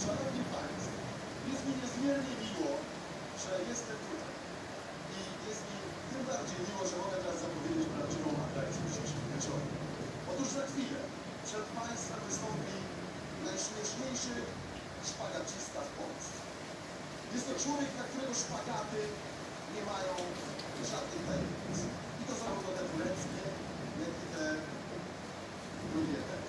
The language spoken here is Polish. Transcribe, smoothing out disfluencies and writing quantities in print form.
Szanowni Państwo, jest mi niezmiernie miło, że jestem tutaj. I jest mi tym bardziej miło, że mogę teraz zapowiedzieć prawdziwą atrakcję dzisiejszego wieczoru. Otóż za chwilę przed Państwem wystąpi najśmieszniejszy szpagacista w Polsce. Jest to człowiek, dla którego szpagaty nie mają żadnych tajemnic. I to zarówno te tureckie, jak i te drugie.